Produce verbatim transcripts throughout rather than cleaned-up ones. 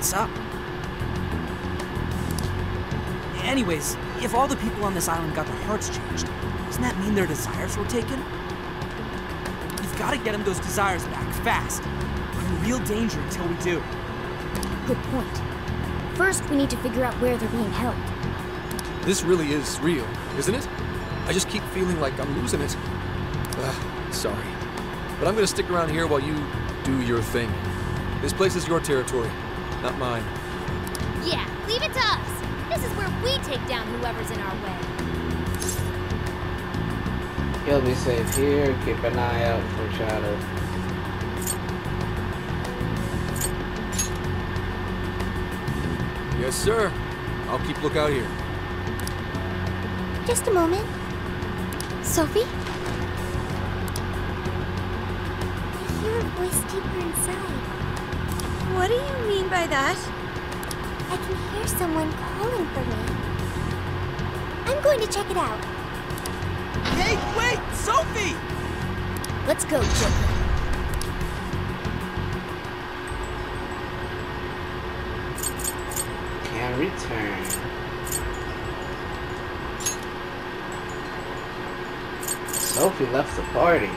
What's up? Anyways, if all the people on this island got their hearts changed, doesn't that mean their desires were taken? We've got to get them those desires back, fast. We're in real danger until we do. Good point. First, we need to figure out where they're being held. This really is real, isn't it? I just keep feeling like I'm losing it. Ugh, sorry. But I'm gonna stick around here while you do your thing. This place is your territory, not mine. Yeah, leave it to us. This is where we take down whoever's in our way. He'll be safe here. Keep an eye out for Shadow. Yes, sir. I'll keep lookout here. Just a moment. Sophie? I hear a voice deeper inside. What do you mean by that? I can hear someone calling for me. I'm going to check it out. Hey, wait! Sophie! Let's go, Joker. Can return. Sophie left the party.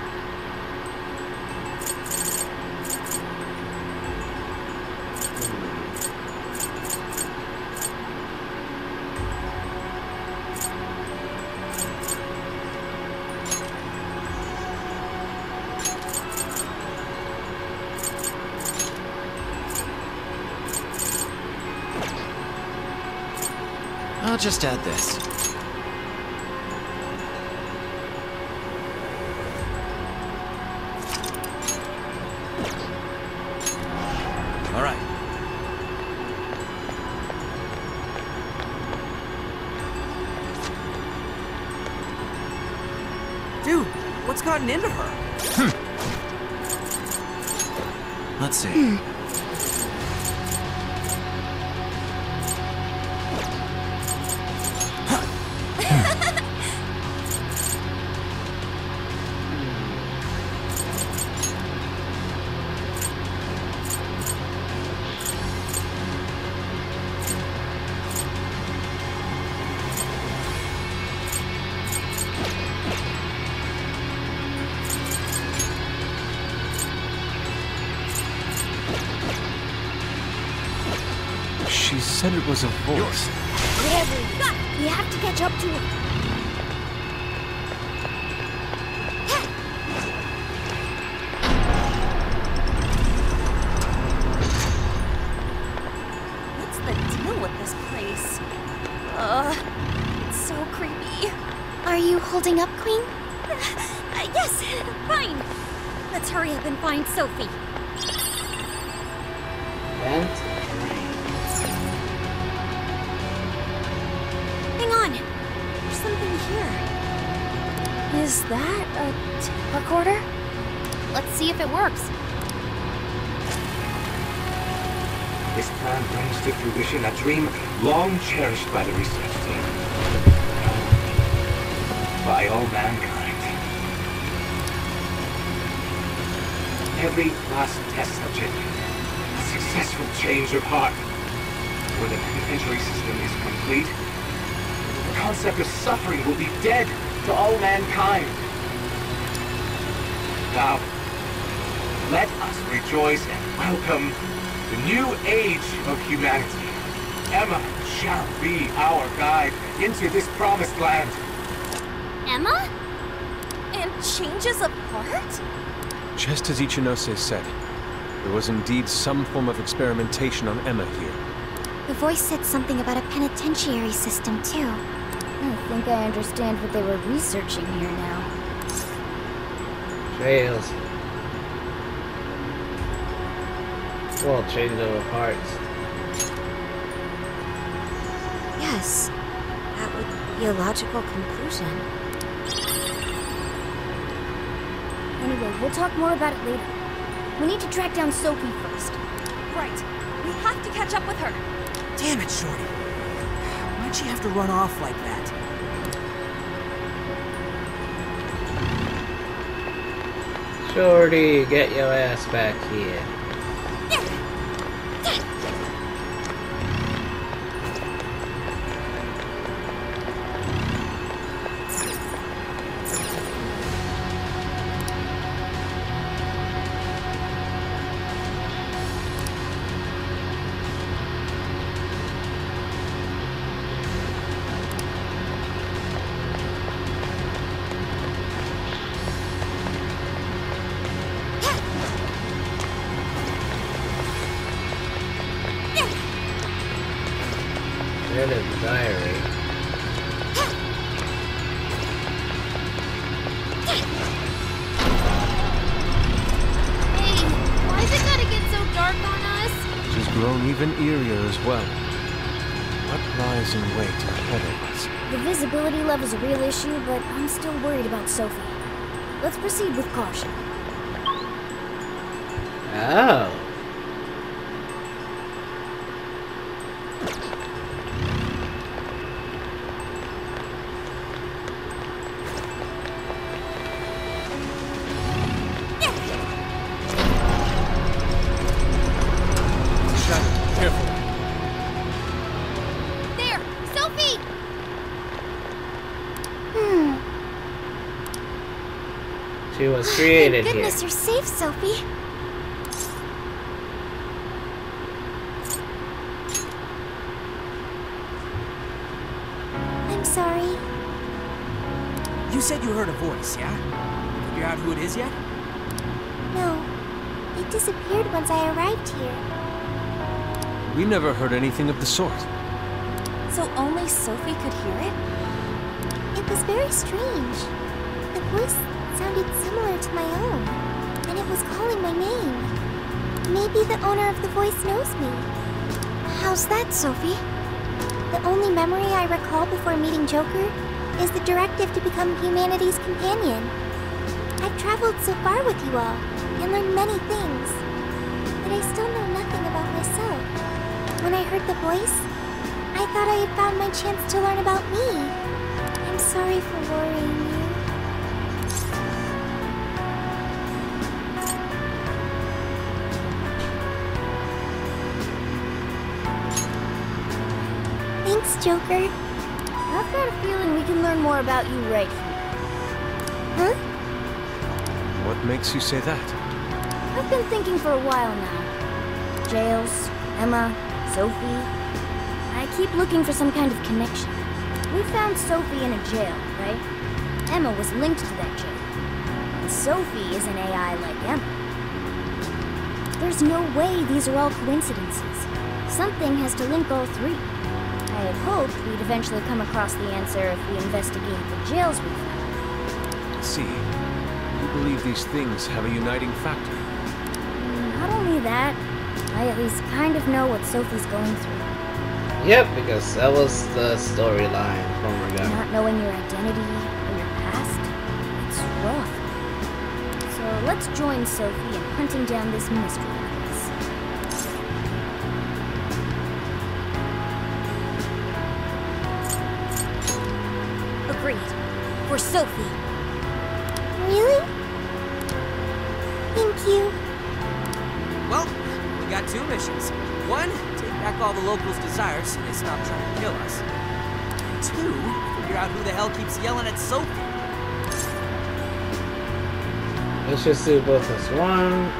I'll just add this. All right. Dude, what's gotten into her? Let's see. She said it was a voice. Whatever it is, we have to catch up to it. What's the deal with this place? Ugh, it's so creepy. Are you holding up, Queen? Uh, yes, fine. Let's hurry up and find Sophie. Vent. Hang on. There's something here. Is that a tape recorder? Let's see if it works. This plan brings to fruition a dream long cherished by the research team. By all mankind. Every last test subject, a successful change of heart. When the penitentiary system is complete, the concept of suffering will be dead to all mankind. Now, let us rejoice and welcome the new age of humanity. Emma shall be our guide into this promised land. Emma? And changes of heart? Just as Ichinose said, there was indeed some form of experimentation on Emma here. The voice said something about a penitentiary system, too. I think I understand what they were researching here now. Trails. Well, change of hearts. Yes. That would be a logical conclusion. Anyway, we'll talk more about it later. We need to track down Sophie first. Right. We have to catch up with her. Damn it, Shorty. Why'd she have to run off like that? Shorty, get your ass back here. Edit diary. Hey, why is it gotta get so dark on us? She's grown even eerier as well. What lies in wait ahead of us? The visibility level's a real issue, but I'm still worried about Sophie. Let's proceed with caution. Oh. She was created Thank goodness here. you're safe, Sophie. I'm sorry. You said you heard a voice, yeah? Figure out who it is yet? No. It disappeared once I arrived here. We never heard anything of the sort. So only Sophie could hear it? It was very strange. The voice sounded similar to my own, and it was calling my name. Maybe the owner of the voice knows me. How's that, Sophie? The only memory I recall before meeting Joker is the directive to become humanity's companion. I've traveled so far with you all, and learned many things, but I still know nothing about myself. When I heard the voice, I thought I had found my chance to learn about me. I'm sorry for worrying you. Thanks, Joker. I've got a feeling we can learn more about you right here. Huh? What makes you say that? I've been thinking for a while now. Jails, Emma, Sophie. I keep looking for some kind of connection. We found Sophie in a jail, right? Emma was linked to that jail. And Sophie is an A I like Emma. There's no way these are all coincidences. Something has to link all three. I had hoped we'd eventually come across the answer if we investigated the jails we found. I see. You believe these things have a uniting factor. Not only that, I at least kind of know what Sophie's going through. Yep, because that was the storyline from Regina. Not knowing your identity or your past, it's rough. So let's join Sophie in hunting down this mystery box. Agreed. For Sophie. Really? Thank you. Well, we got two missions. One, take back all the locals' desires so they stop trying to kill us. And two, figure out who the hell keeps yelling at Sophie. Let's just do both as one.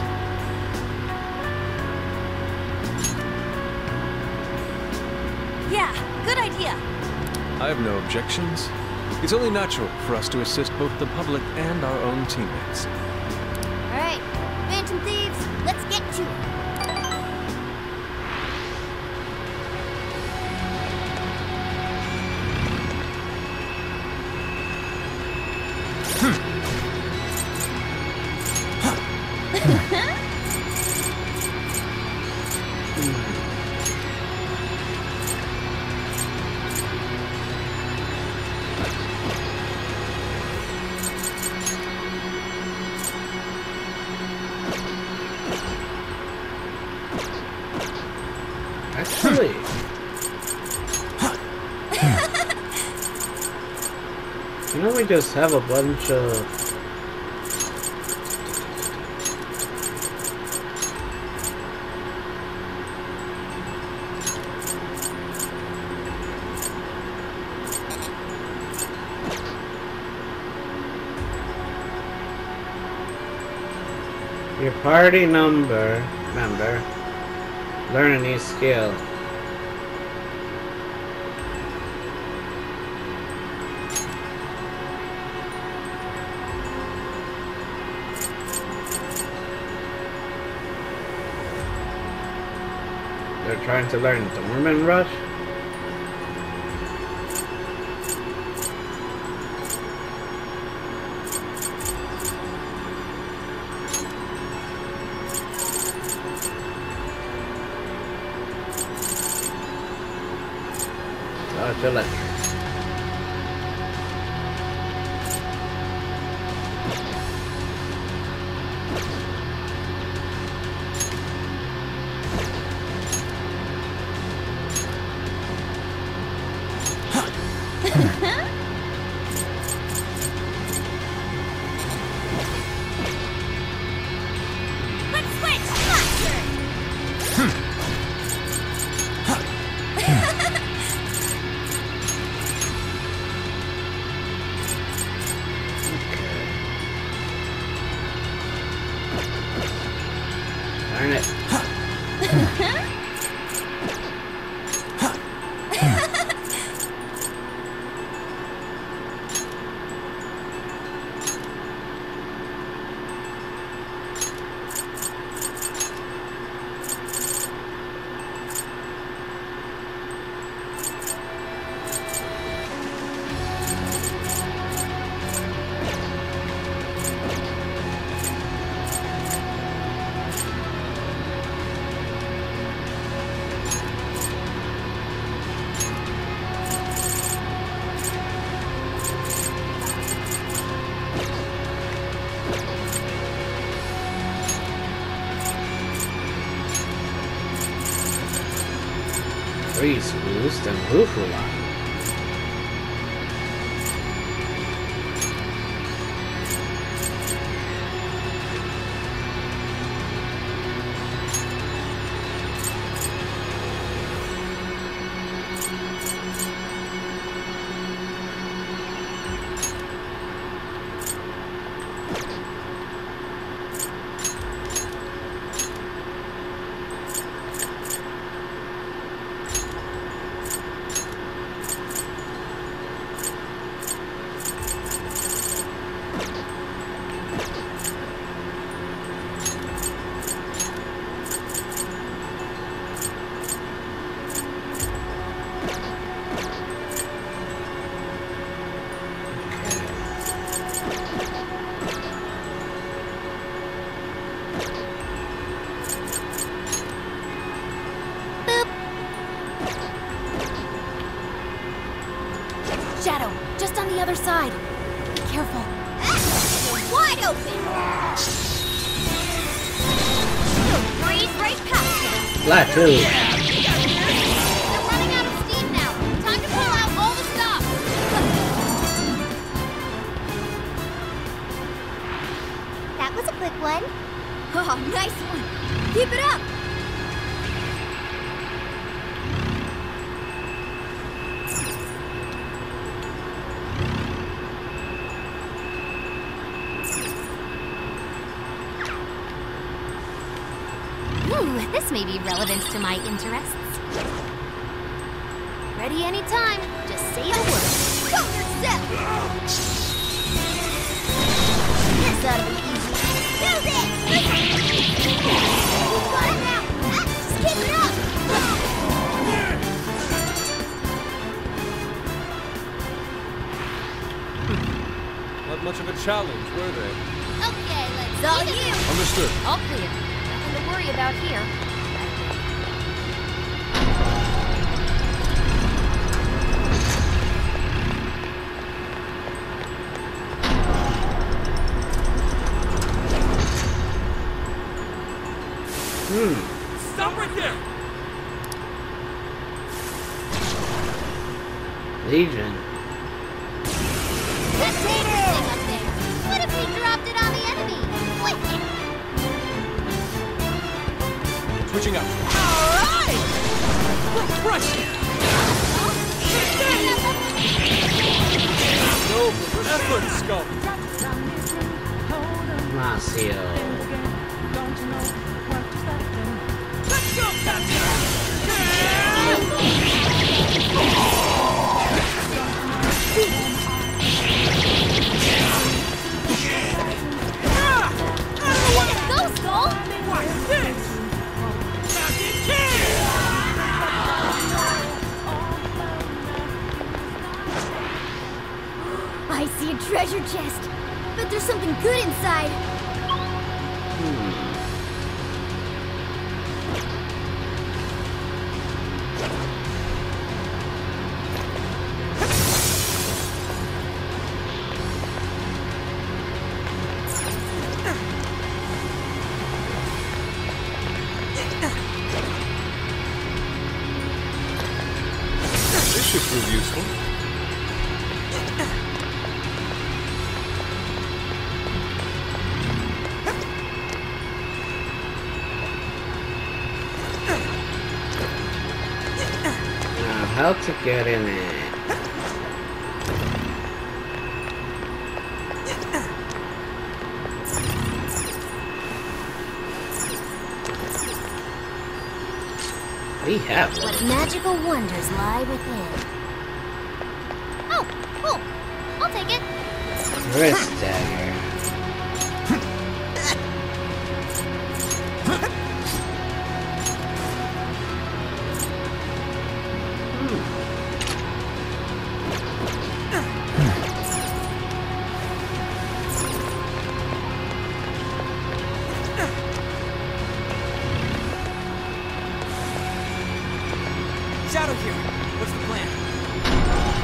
Yeah, good idea. I have no objections. It's only natural for us to assist both the public and our own teammates. Alright, Phantom Thieves, let's get to it. Actually, you know, we just have a bunch of your party number member. Learn a new skill. They're trying to learn Dorman Rush? Oh, it's electric. Darn it. Freeze boost and Rufula. Shadow, just on the other side. Be careful. You're wide open! You'll breeze right past it. Plateau. You're running out of steam now. Time to pull out all the stuff. That was a quick one. Oh, nice one. Keep it up. Ooh, this may be relevant to my interests. Ready anytime. Just say a word. Go yourself! This ought to be easy. Use it! You got it now! Ah, just keep it up! Not much of a challenge, were they? Okay, let's It's all see you. this. Understood. All clear. Nothing to worry about here. Hmm. Stop right there! Legion. That taser thing up there. What if we dropped it on the enemy? Wicked! Switching out. Alright! Crush it! No effort, Scum. Marcio. Let's go, Look at those, Skull! What's this? Captain Kidd! I see a treasure chest. Bet there's something good inside. Hmm. prove useful. Now, how to get in it? We have one. What magical wonders lie within? Oh, cool. I'll take it. Wrist dagger. Shadow here. What's the plan?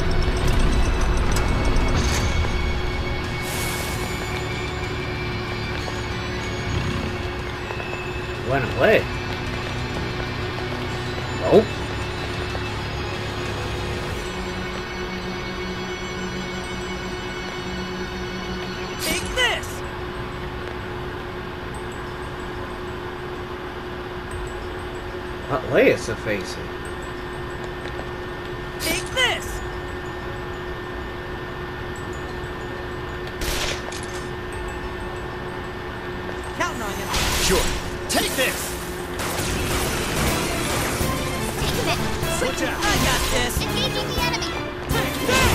Wanna play? Nope. Take this! What way is the facing? Take this! Counting on you. Sure. Take this! Taking it. Switch out. I got this. Engaging the enemy. Take this!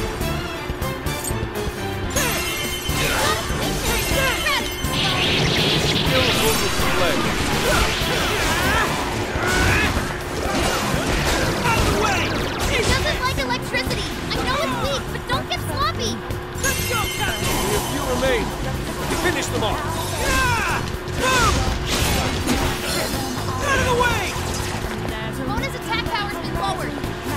Ready. Still full display. Out of the way! It doesn't like electricity. I know it's weak, but don't get sloppy. Let's go, Captain! Only a few remain. Finish them off. Ah! Move! Out of the way! Mona's attack power's been lowered.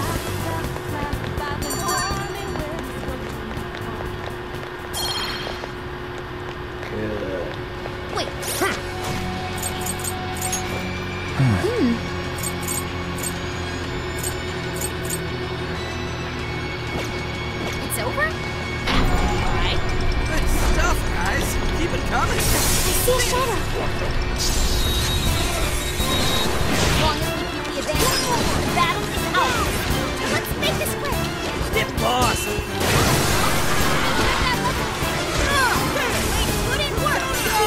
Good. Wait. Hmm. It's over? Alright. Good stuff, guys. Keep it coming. I see a shadow. As long as we keep the advantage, the battle is ours. Let's make this quick. Get lost. Put in work.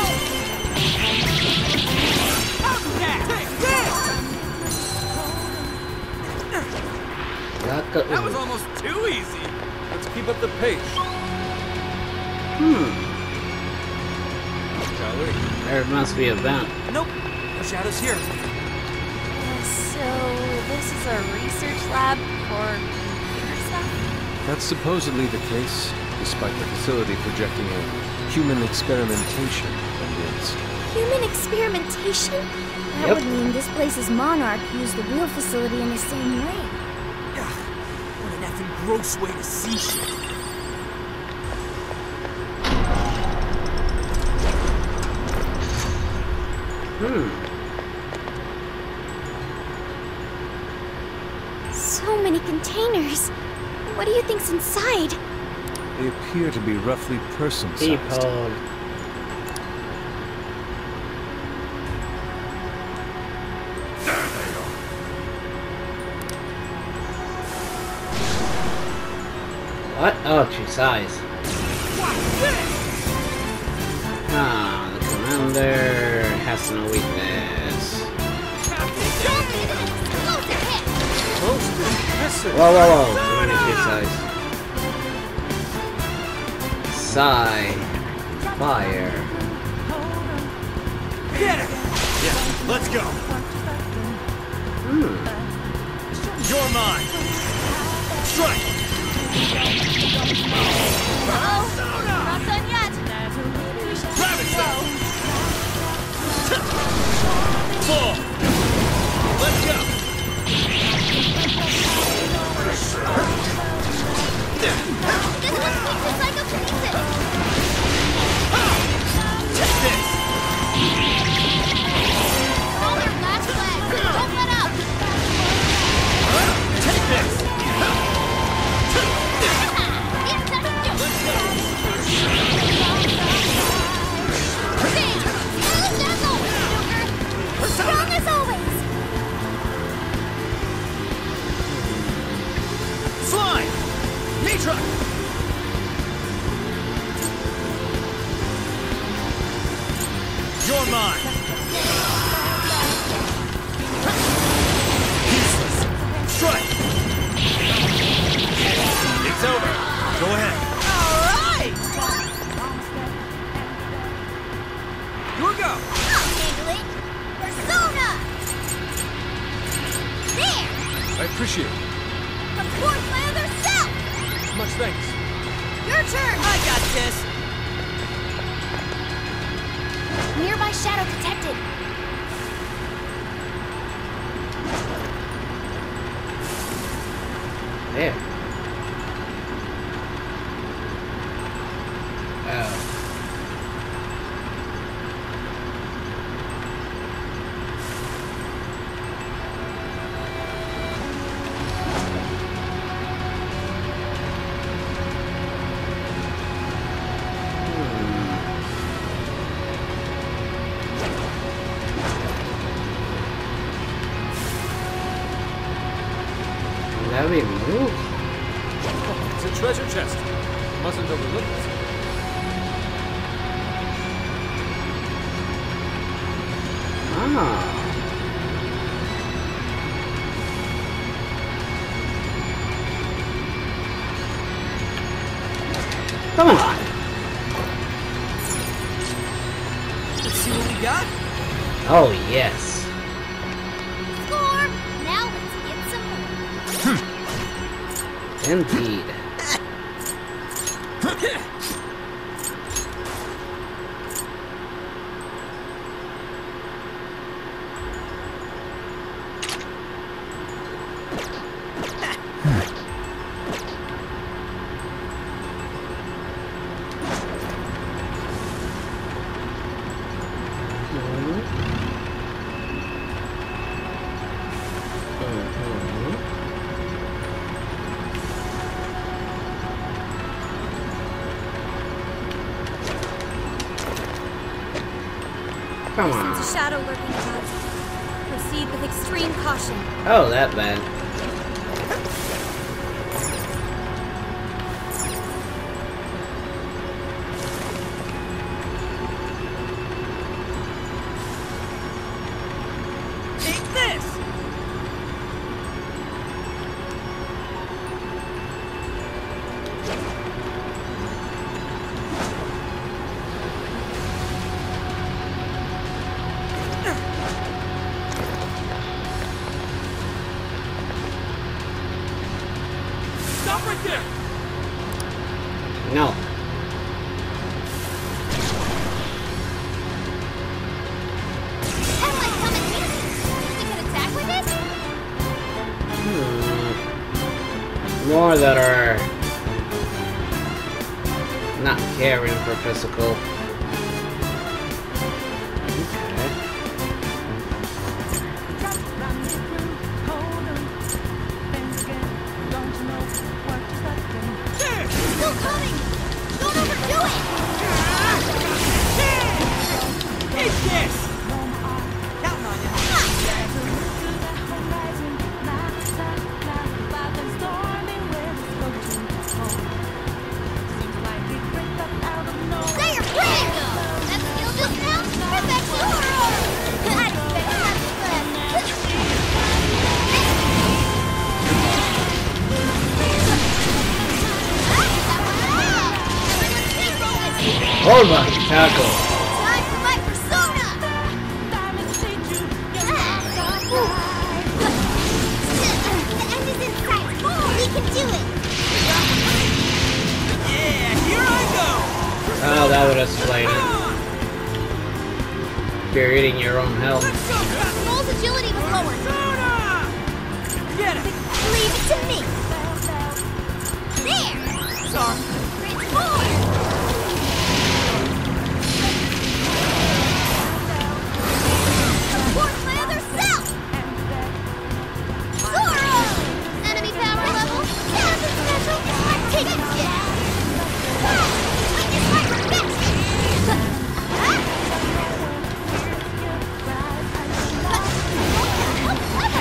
Outcast! Take this! Got the That was almost too easy. Let's keep up the pace, Hmm. shall we? There must be a vent. Nope. No shadows here. So, this is a research lab for computer stuff? That's supposedly the case, despite the facility projecting a human experimentation ambience. Human experimentation? That Yep. would mean this place's monarch used the real facility in the same way. Ugh, what an effing gross way to see shit. Hmm. So many containers. What do you think's inside? They appear to be roughly person-sized. People. What? Oh, true size. Ah, the commander has no weakness. Most impressive. Whoa, whoa, whoa. Too many true size. Sigh. Fire. Get it! Yeah, let's go. Hmm. You're mine. Strike! Uh-oh. Not done yet. Grab it, Sal! Fall! Let's go! This one's weak to psychokinesis. Take this! All their last legs. Don't let up. Take this! truck! You're mine! Useless! Strike! It's over! Go ahead! Alright! Your go! I'll handle it! Persona! There! I appreciate it. Support my other self! Much thanks. Your turn! I got this! Nearby shadow detected. There. Oh. Let me move. It's a treasure chest. Mustn't overlook it. Ah. Come on. Let's see what we got. Oh, yes. Score! Now let's get some more. Indeed. Come on. Sense a shadow lurking about. Proceed with extreme caution. Oh, that bad. Take this! Stop right there! No. Headlight coming here! We can attack with it? Hmm. More that are not caring for physical. Okay. Still coming! Don't overdo it! Take this! Counting on you. Say your plan! That skill just now? Perfect Zoro! I expect nothing less. Hold on, tackle. Time for my persona! The end is in sight. We can do it! Yeah, here I go! Oh, that would have slayed it. You're eating your own health. Roll's agility was lowered. Persona! Get it! Leave it to me. There! Sorry. Transform! Support my other self! Zoro! Enemy power level, nothing special, I'm taking shit! Witness my perfection! Huh?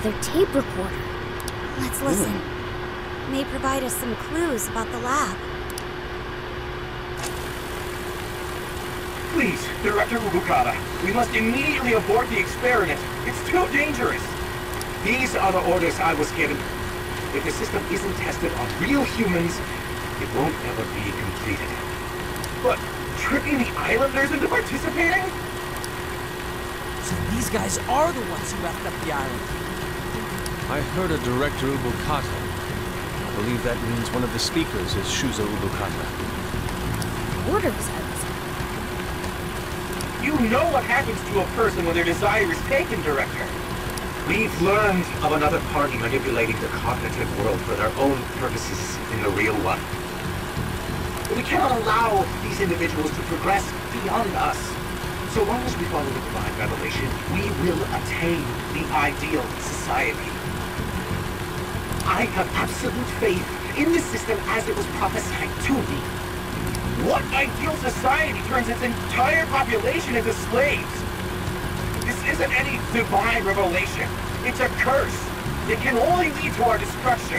their tape recorder. Let's listen. May provide us some clues about the lab. Please, Director Ubukata, we must immediately abort the experiment. It's too dangerous. These are the orders I was given. If the system isn't tested on real humans, it won't ever be completed. But tricking the islanders into participating? So these guys are the ones who left up the island. I heard a Director Ubukata. I believe that means one of the speakers is Shuzo Ubukata. Orders, I was. You know what happens to a person when their desire is taken, Director. We've learned of another party manipulating the cognitive world for their own purposes in the real one. But we cannot allow these individuals to progress beyond us. So long as we follow the divine revelation, we will attain the ideal society. I have absolute faith in the system as it was prophesied to me. What ideal society turns its entire population into slaves? This isn't any divine revelation. It's a curse. It can only lead to our destruction.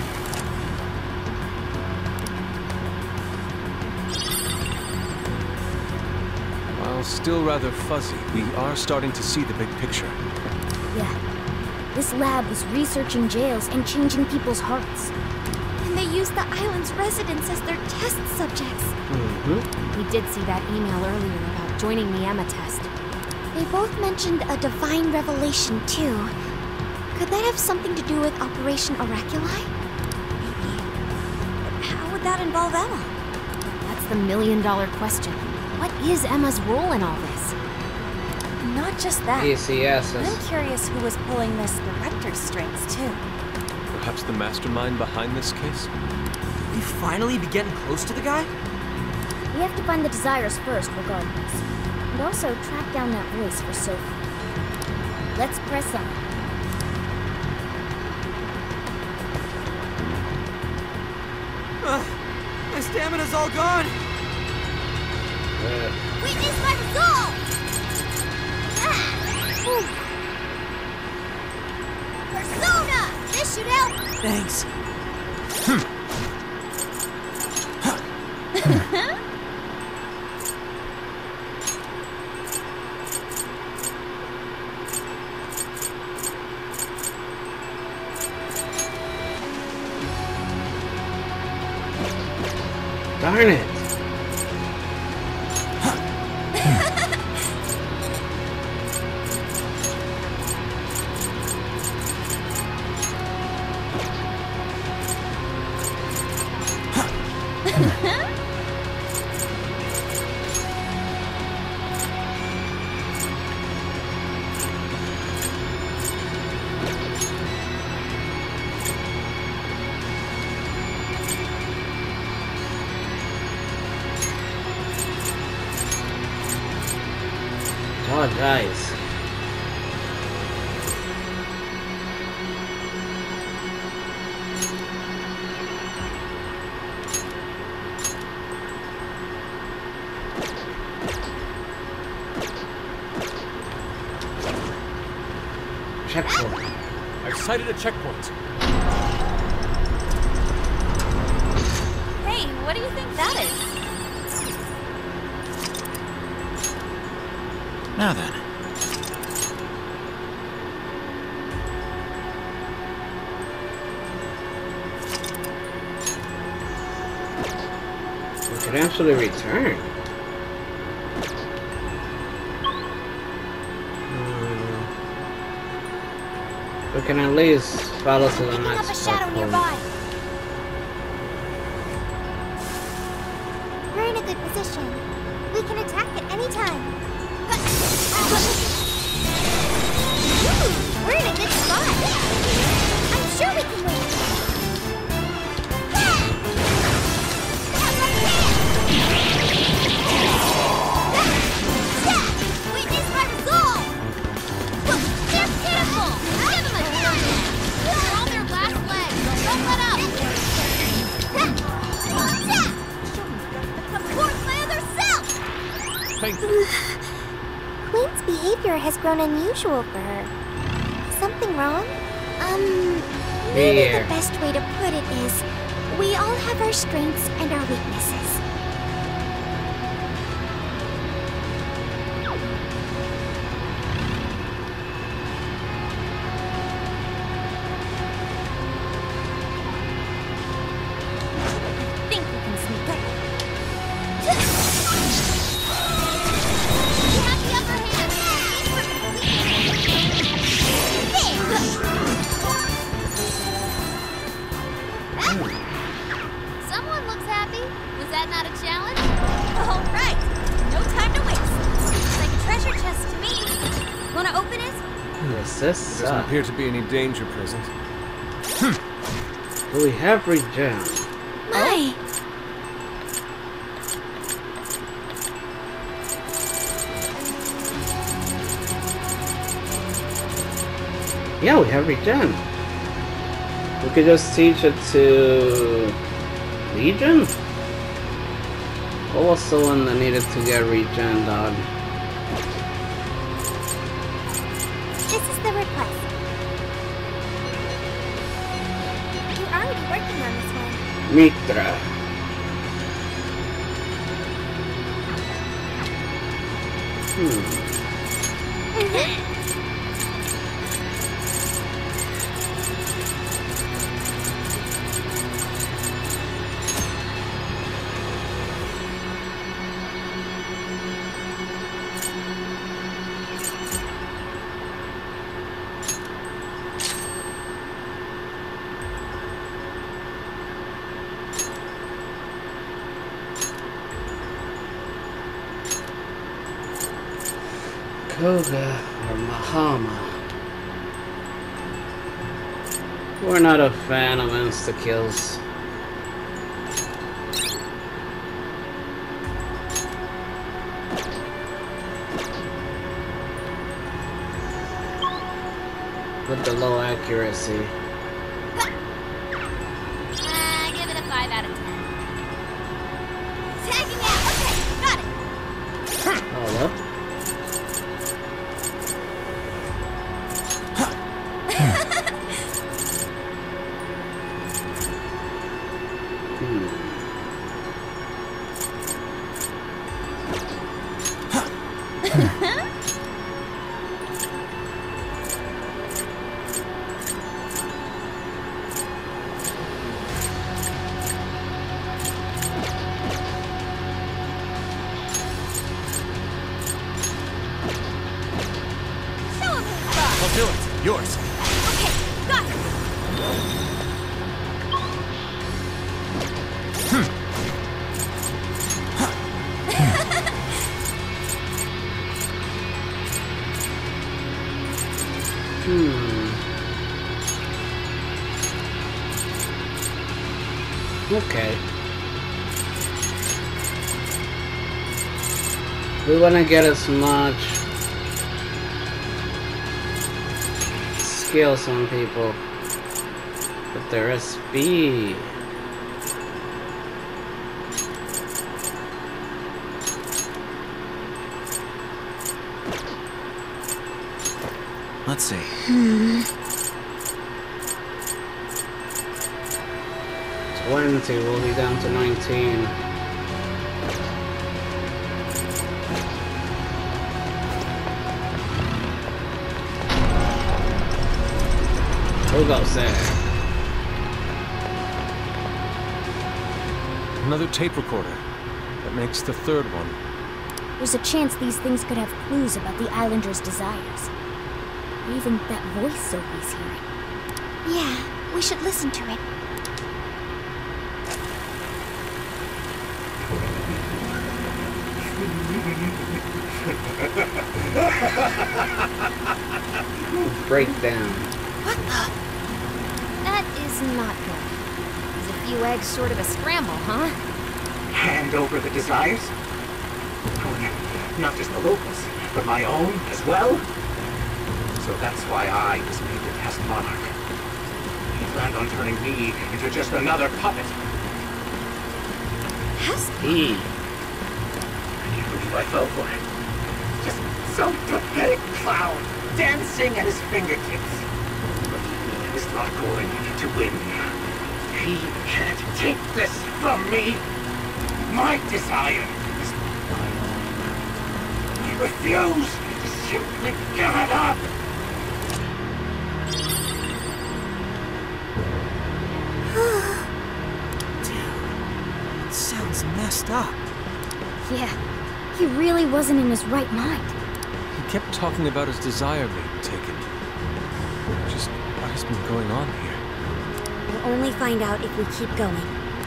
While still rather fuzzy, we are starting to see the big picture. Yeah. This lab was researching jails and changing people's hearts. And they used the island's residents as their test subjects. Mm-hmm. We did see that email earlier about joining the Emma test. They both mentioned a divine revelation, too. Could that have something to do with Operation Oraculi? Maybe. But how would that involve Emma? That's the million-dollar question. What is Emma's role in all this? Not just that. Yes, yes. I'm curious who was pulling this director's strings, too. Perhaps the mastermind behind this case? We finally be getting close to the guy? We have to find the Desires first, regardless. And also track down that voice for Sophie. Let's press on. Ugh, my stamina's all gone! Uh, Witness my resolve! Ah! Ooh. Persona! This should help! Thanks. darn it. Oh, guys. Checkpoint. I've sighted a checkpoint. Hey, what do you think that is? Now then. We can actually return. Hmm. We can at least follow to the Picking up next a shadow checkpoint. nearby. We're in a good position. We can attack at any time. Ooh, we're in a good spot. I'm sure we can win. Witness my resolve! Look, they're pitiful! Give them a chance! They're on their last legs! Don't let up! Come towards my other self! Thank you. Queen's behavior has grown unusual for her. Is something wrong? Um, maybe Here. the best way to put it is, we all have our strengths and our weaknesses. I think we can sneak up. We have the upper hand. Someone looks happy. Was that not a challenge? All right, no time to waste. Looks like a treasure chest to me. Wanna open it? Yes, There this doesn't uh, appear to be any danger present. do we have regen? My! Yeah, we have regen. We could just teach it to Legion? What was the one that needed to get regen, dog? This is the request. You're already working on this one. Mitra. Hmm. Koga or Mahama. We're not a fan of insta-kills. With the low accuracy. Uh, give it a five out of ten. Tagging out. Okay, got it. Hold up. I'll do it. Yours. Okay, got it. Hmm. Okay. We want to get as much skills on people, but there is speed. Let's see. twenty will be down to nineteen. Who goes there? Another tape recorder. That makes the third one. There's a chance these things could have clues about the Islanders' desires. Or even that voice Sophie's hearing. Yeah, we should listen to it. Breakdown. What the? That is not good. Is a few eggs short of a scramble, huh? Hand over the desires? Oh, not just the locals, but my own as well? So that's why I was made the test monarch. He planned on turning me into just another puppet. Has E. I can't believe I fell for it. Just some pathetic clown dancing at his fingertips. is not going to win. He can't take this from me. My desire is mine. I refuse to simply give it up. Damn. It sounds messed up. Yeah, he really wasn't in his right mind. He kept talking about his desire being taken. Just what has been going on here? We'll only find out if we keep going.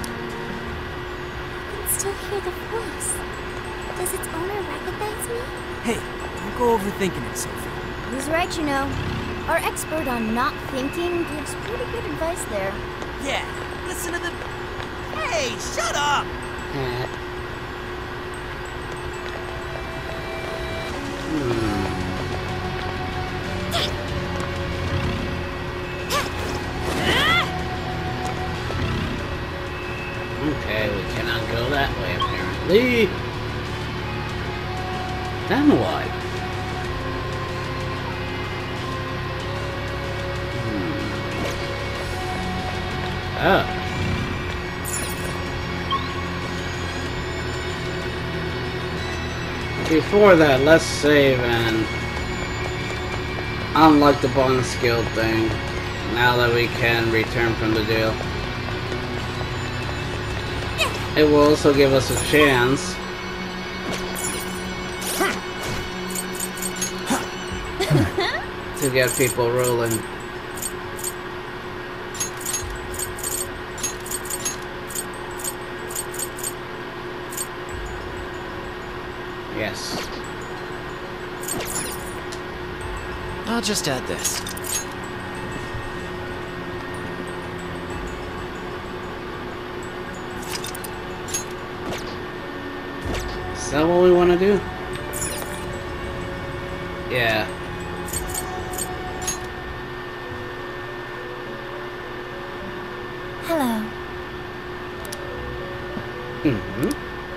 I can still hear the voice. Does its owner recognize me? Hey, don't go overthinking it, Sophie. He's right, you know. Our expert on not thinking gives pretty good advice there. Yeah, listen to the... Hey, shut up! Okay, we cannot go that way apparently. Then what? Hmm. Oh. Before that, let's save and unlock the bonus skill thing. Now that we can return from the jail. It will also give us a chance to get people rolling. Yes. I'll just add this. Is that what we want to do? Yeah. Hello. Mm-hmm.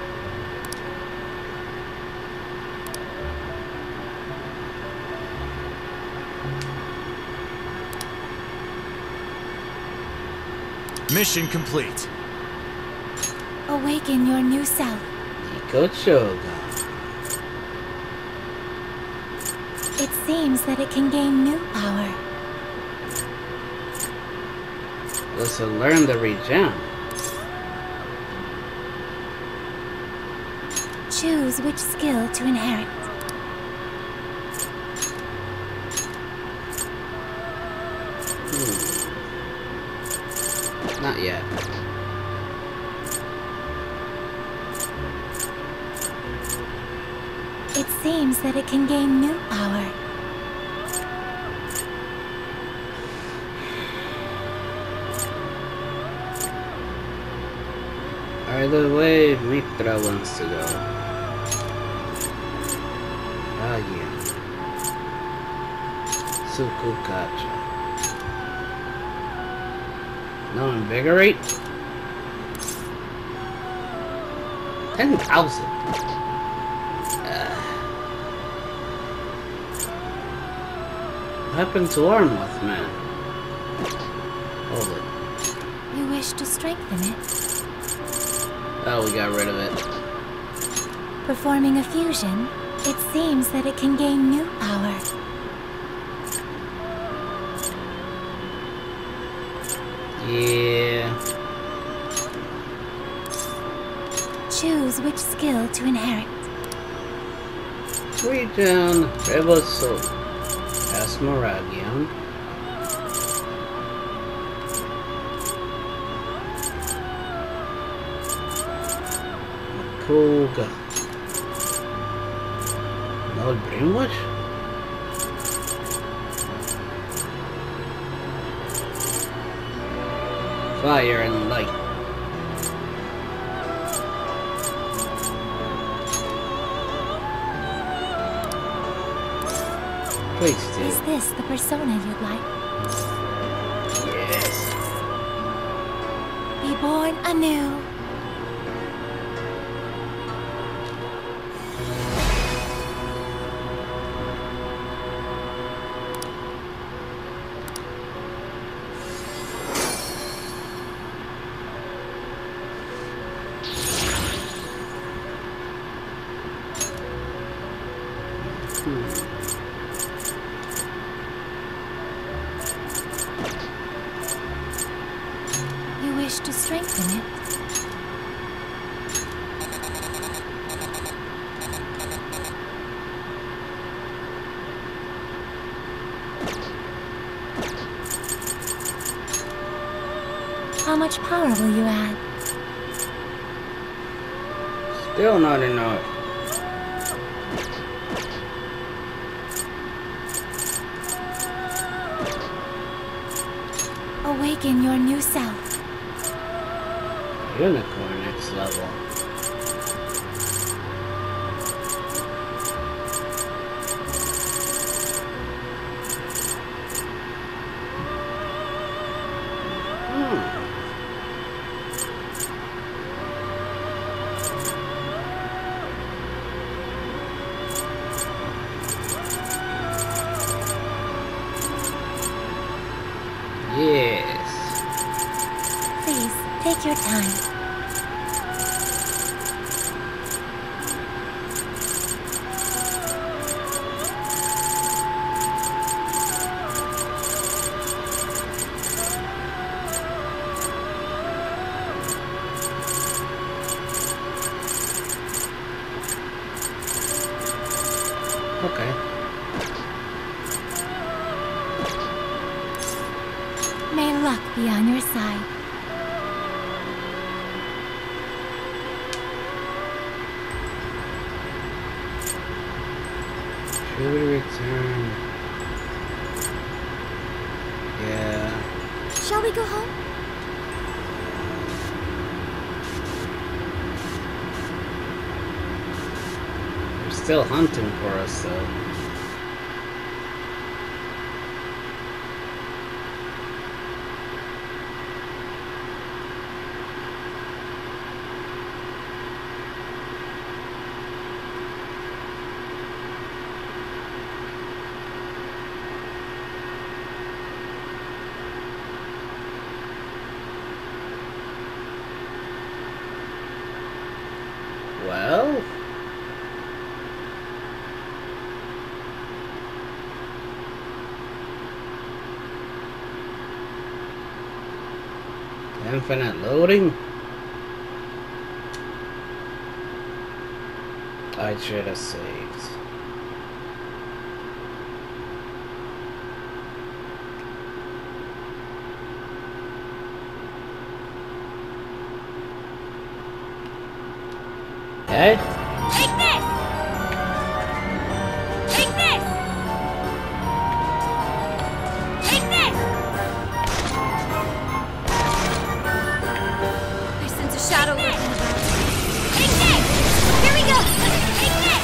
Mission complete. Awaken your new self. Nikochoga. It seems that it can gain new power. Let's learn the regen. Choose which skill to inherit. Hmm. Not yet. It seems that it can gain new power. Either way, Mitra wants to go. Ah, yeah. Sukukacha. No invigorate? ten thousand. What happened to our Mothman? Hold it. You wish to strengthen it. Oh, we got rid of it. Performing a fusion, it seems that it can gain new power. Yeah. Choose which skill to inherit. Regen, Revoso, Asmoragion. Koga. No brainwash? Fire and light. Please do. Is this the persona you'd like? Yes. Be born anew. You wish to strengthen it? How much power will you add? Still not enough. Awaken your new self. Unicorn next level. Yes. Please, take your time. Okay. May luck be on your side. Should we return? Yeah. Shall we go home? They're still hunting for us, though. Well, infinite loading? I should have saved. Okay. Take this! Take this! Take this! I sense a shadow lurking about. Take this! Here we go! Take this!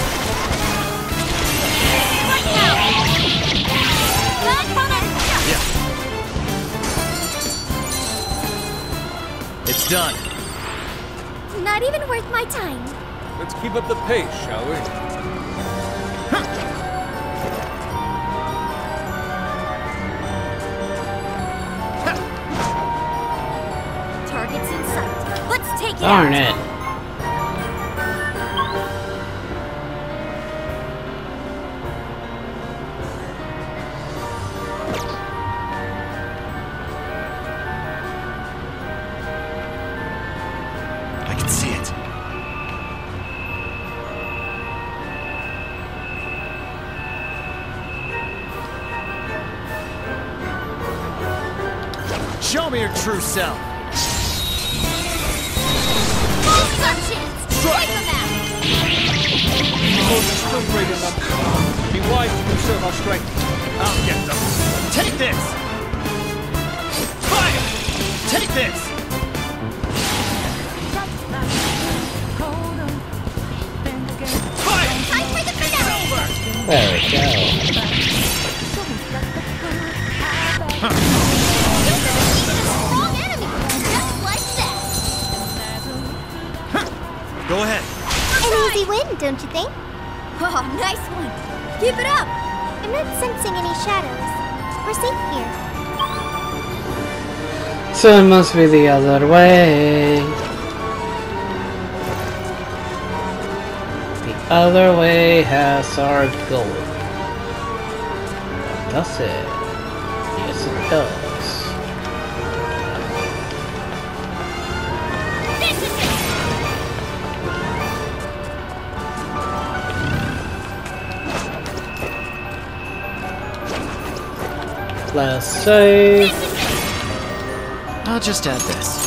Right now! Run, Connor! Yeah. It's done. Not even worth my time. Let's keep up the pace, shall we? Target's in sight. Let's take it Darn out. it. I can see it. Show me your true self. This is our chance! Strike them out! Behold, it's still great enough. Be wise to conserve our strength. I'll get them. Take this. Fire! Take this. Fire! Time for the finale! There we go. Strong enemy! Just like that! Go ahead. An easy win, don't you think? Oh, nice one. Keep it up. I'm not sensing any shadows. We're safe here. So it must be the other way. The other way has our goal. Does it? Yes, it does. Let's save. I'll just add this.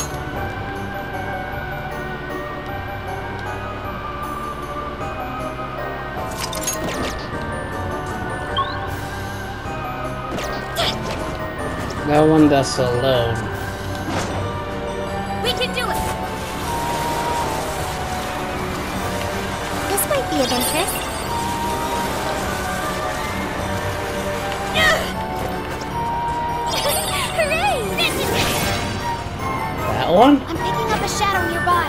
That one does a load. We can do it! This might be of interest. Hooray! That one? I'm picking up a shadow nearby.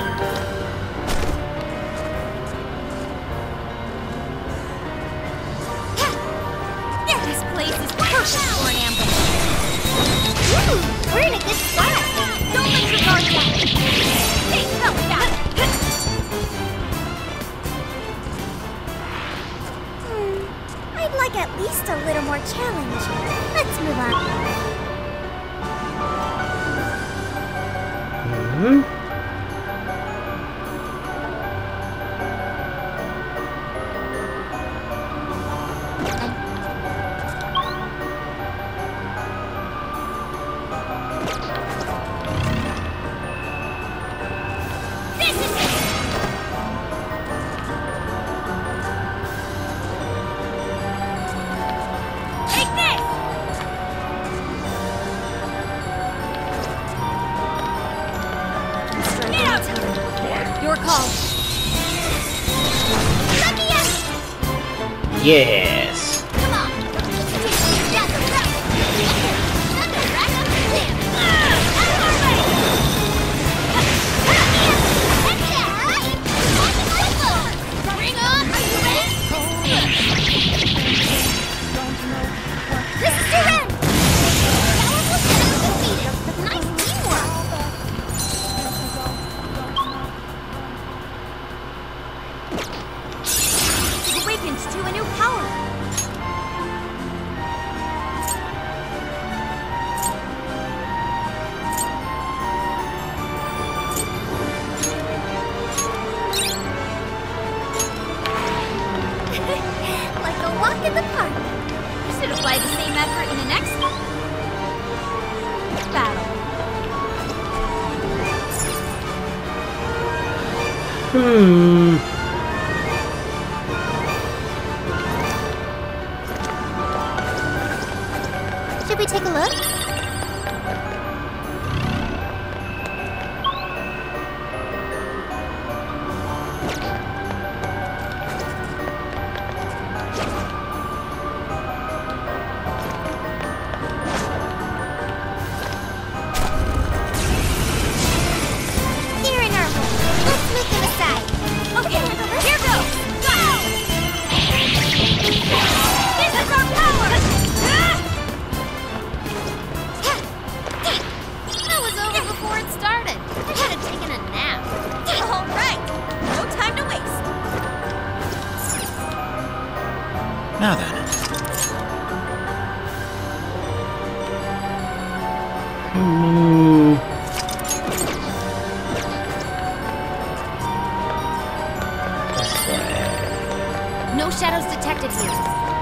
This place is perfect for an ambush. Ooh, we're in a good spot. Don't let your guard down. Take some that. Hmm, I'd like at least a little more challenge. Let's move on. Hmm? Your call. Let me out! Yes. Come on. Got the rope. Right up the clear. Out of our way. Let me out. That's it. Bring on. Are you ready? This is your end. Powerful shadow defeated. Nice teamwork. Awakens to a new power. Like a walk in the park. You should apply the same effort in the next battle. Hmm. Should we take a look? They're in our way. Let's move them aside. Okay, here goes. Go! This is our power! Ah! That was over before it started. I should have taken a nap. All right, no time to waste. Now then. Hmm. No shadows detected here.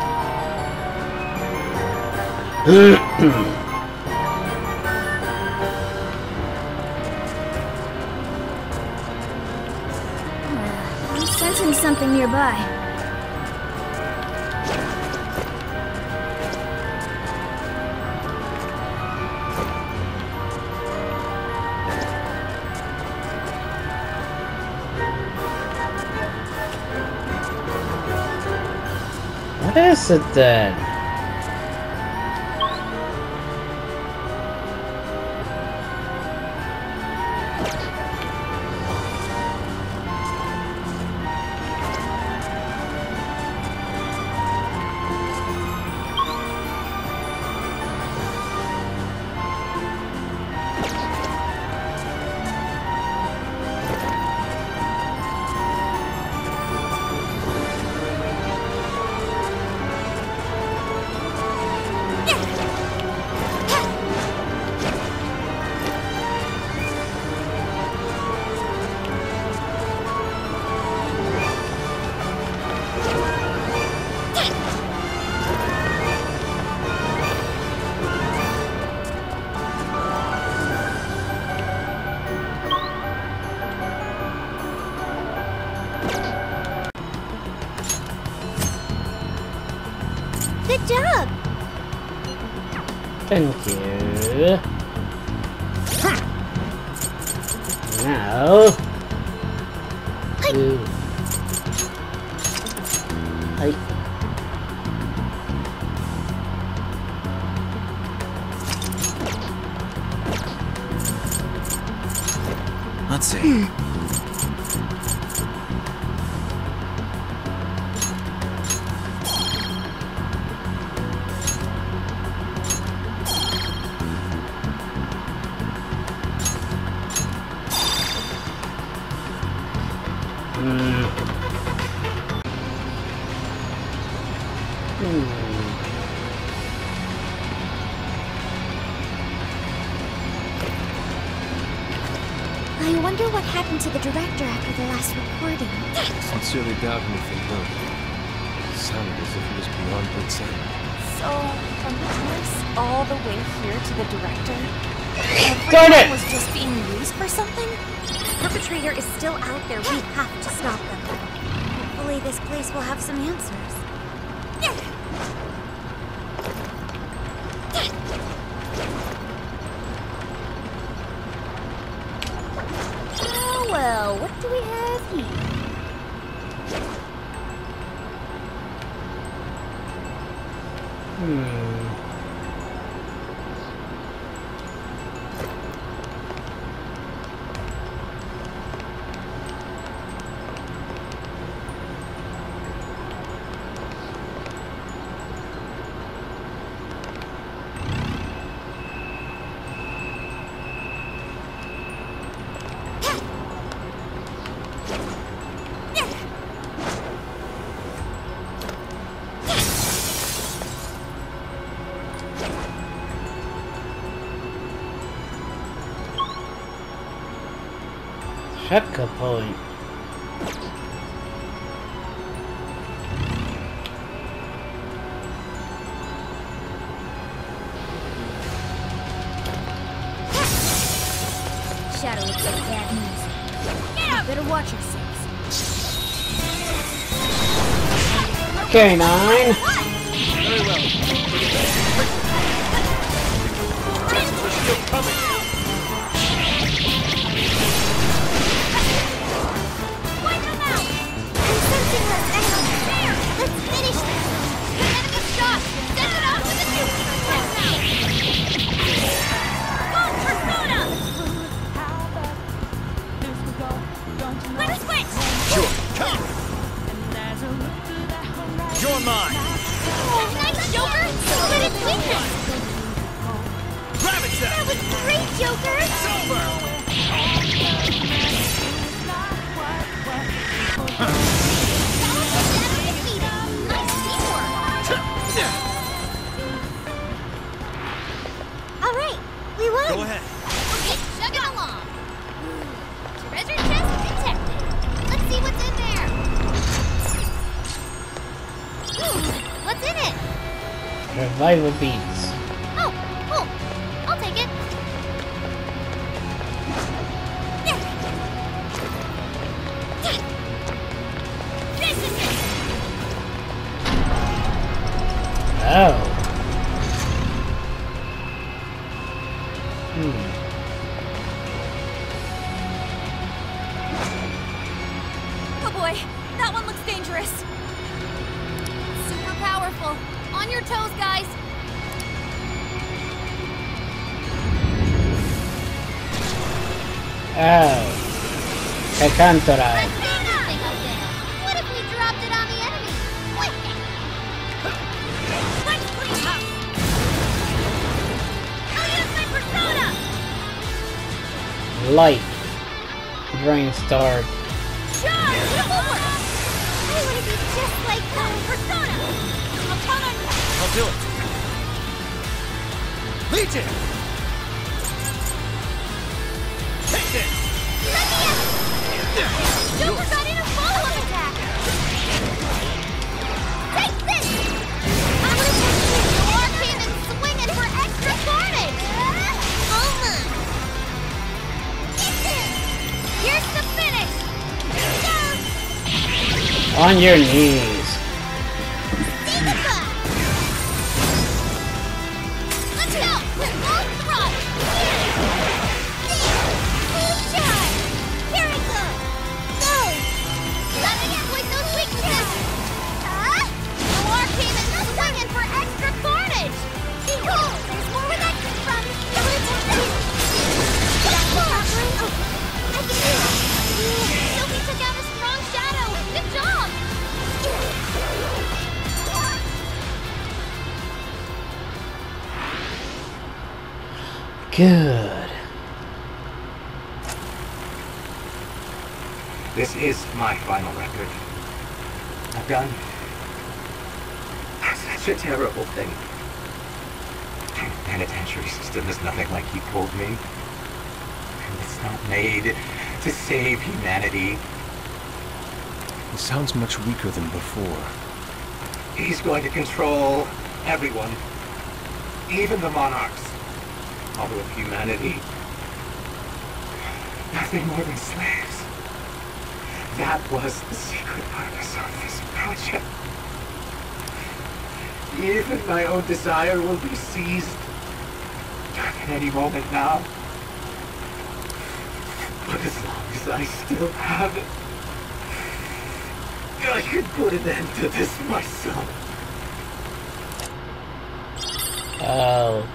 I'm sensing something nearby. What is it then? Good job! Thank you. Now... Ooh. Hi. Let's see. I wonder what happened to the director after the last recording. Sincerely doubt anything, though. Sounded as if he was beyond wits end. So, from the place all the way here to the director, Darn it! everyone was just being used for something? The perpetrator is still out there. We have to stop them. Hopefully this place will have some answers. Oh, well, what do we have here? Hmm. Checkpoint. Shadow looks like bad news. You better watch yourselves. K nine. Very well. Tests are still coming. You're mine! Oh, nice, Joker! But it's weakness! Grab it, That was great, Joker! It's over! Nice teamwork! Alright, we won! Go ahead. Okay, chug it along. Treasure chest detected. Let's see what's in there. Hmm, what's in it? Revival beads. Oh, cool. I'll take it. This is it. Oh. Hmm. Oh boy, that one looks dangerous. Super powerful. On your toes, guys. Oh. Ecantorai. Let's see nothing up there. What if we dropped it on the enemy? Quick! Let's clean up. I'll use my persona. Light. Drain star. Charge! Forward! I want to be just like that. Persona. I'll count on you. I'll do it. Legion! Take this! Let me out! Joker got in a follow-up attack! Take this! I'm gonna take you arcane and swinging for extra carnage! Almost! Here's the finish! On your knees. Dignified! Good. This is my final record. I've done such a terrible thing. The penitentiary system is nothing like he told me. And it's not made to save humanity. He sounds much weaker than before. He's going to control everyone. Even the monarchs. Although of humanity, nothing more than slaves. That was the secret purpose of this project. Even my own desire will be seized at any moment now. But as long as I still have it, I can put an end to this myself. Oh.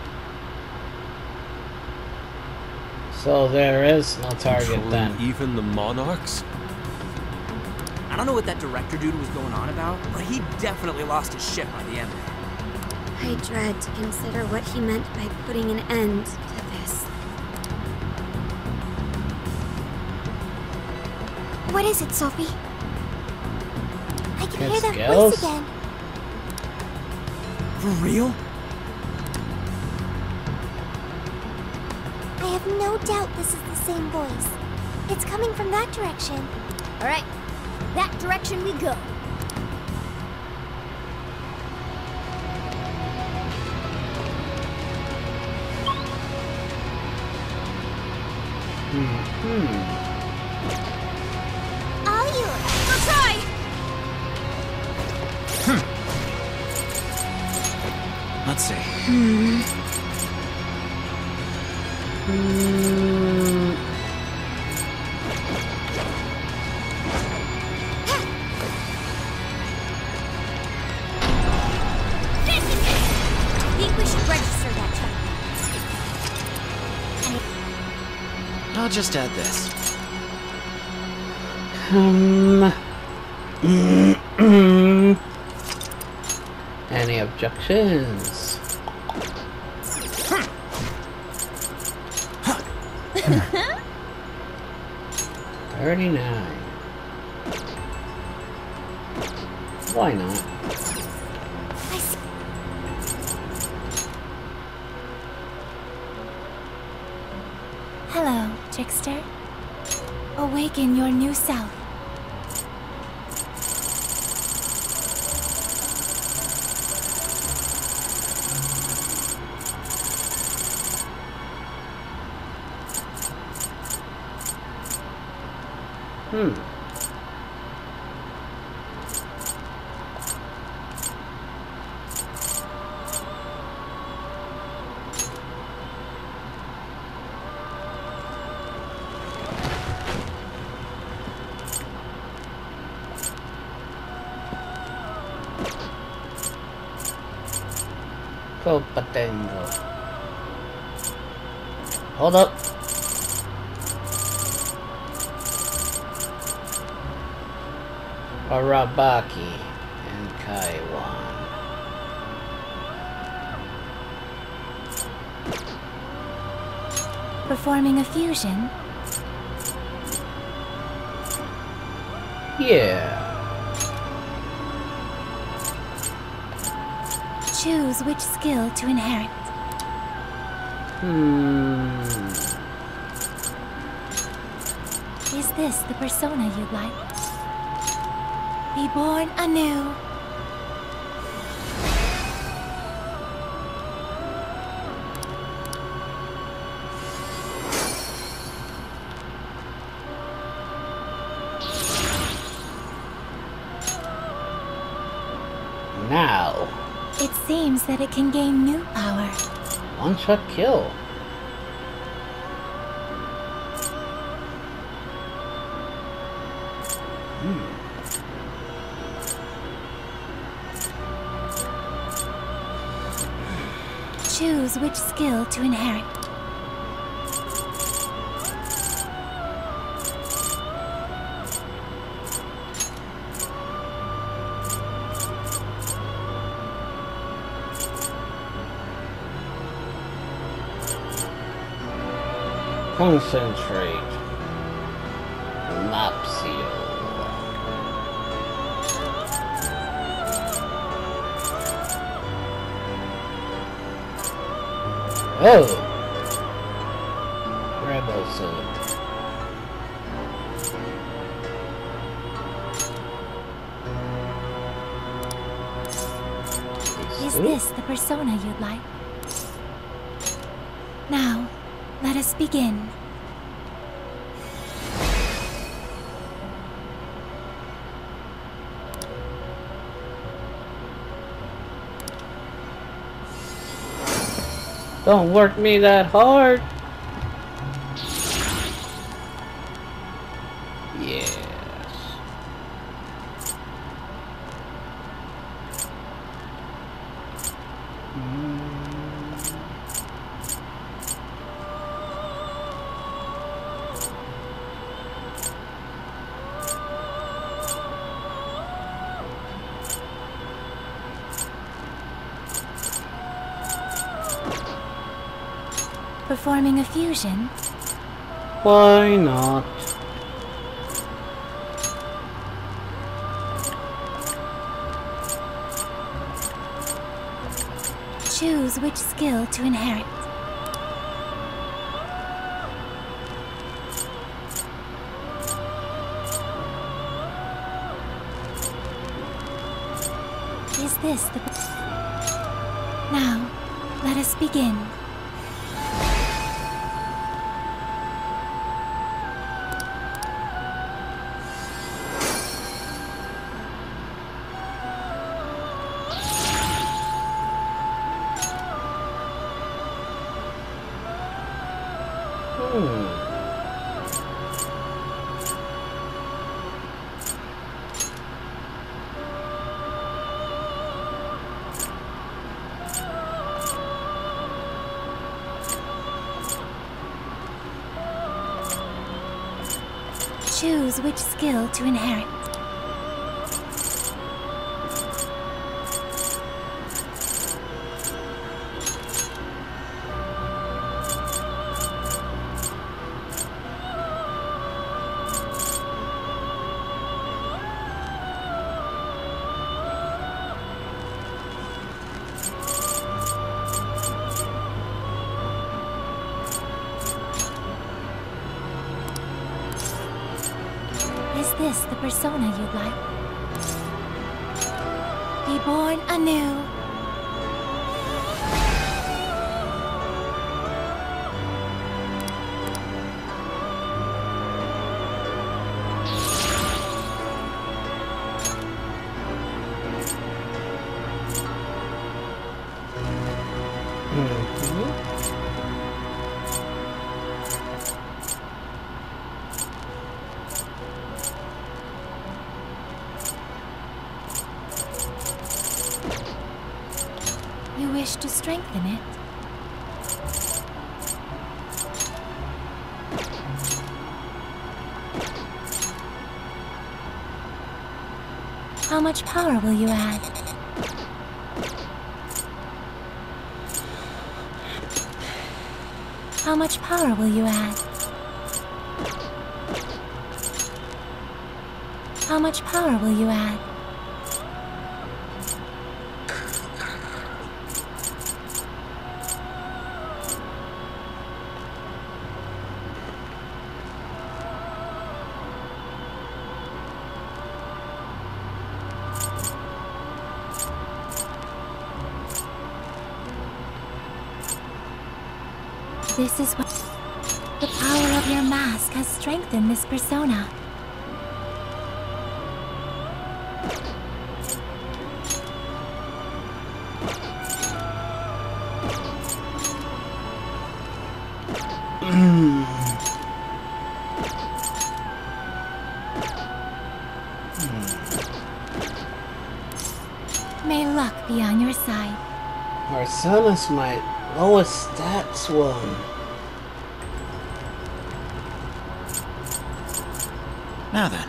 So there is no target Controlling then. even the monarchs? I don't know what that director dude was going on about, but he definitely lost his shit by the end. I dread to consider what he meant by putting an end to this. What is it, Sophie? I can His hear that skills? voice again. For real? I have no doubt this is the same voice. It's coming from that direction. All right, that direction we go. Hmm. All yours. We'll try! Let's see. Hmm. This is it! I think we should register that truck. I'll just add this. Um. Any objections? Thirty-nine. Why not? I s- Hello, trickster. Awaken your new self. Hmm. Copa tengo. Hold up. Arabaki and Kaiwan. Performing a fusion? Yeah. Choose which skill to inherit. Hmm. Is this the persona you'd like? Be born anew. Now. It seems that it can gain new power. One shot kill. Choose which skill to inherit. Concentrate. Lapsio. Oh! Rebel suit. Is this the persona you'd like? Now, let us begin. Don't work me that hard. Yes. Performing a fusion? Why not? Choose which skill to inherit. Is this the... Now, let us begin. Choose which skill to inherit. Is this the persona you'd like? Be born anew. You wish to strengthen it? How much power will you add? How much power will you add? How much power will you add? This is what... The power of your mask has strengthened this persona. May luck be on your side. Marcella's my lowest stats one. Now then.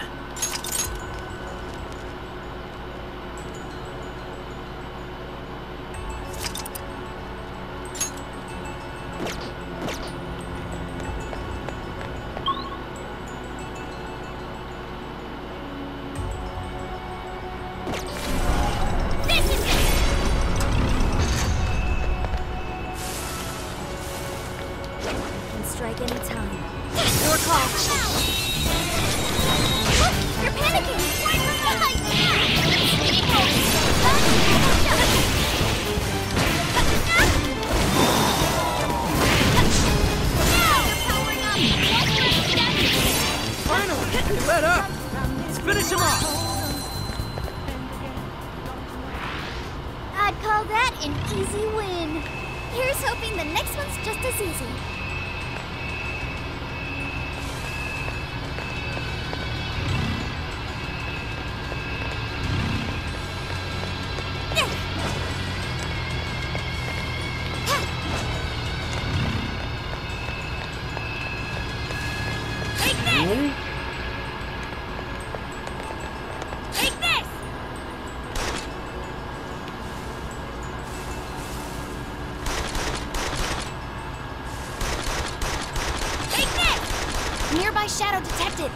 Finish him off! I'd call that an easy win. Here's hoping the next one's just as easy. Nearby shadow detected.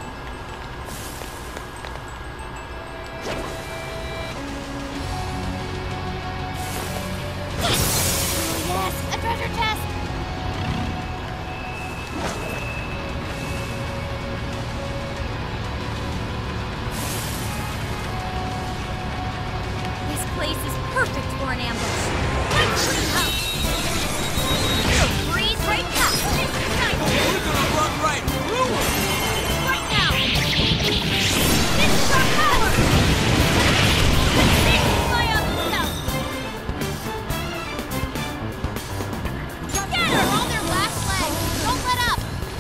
Yes, a treasure chest! This place is perfect for an ambush. Right tree house. Freeze right now. This is nice. We're gonna run right through him! Right now. This is our power. This is my outlook. Get her on their last leg. Don't let up.